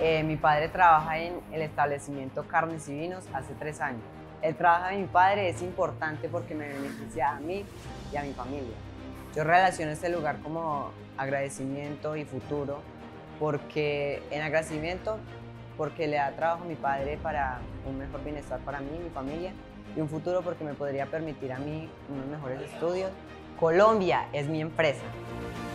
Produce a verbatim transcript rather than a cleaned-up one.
Eh, mi padre trabaja en el establecimiento Carnes y Vinos hace tres años. El trabajo de mi padre es importante porque me beneficia a mí y a mi familia. Yo relaciono este lugar como agradecimiento y futuro, porque en agradecimiento, porque le da trabajo a mi padre para un mejor bienestar para mí y mi familia, y un futuro porque me podría permitir a mí unos mejores estudios. Colombia es mi empresa.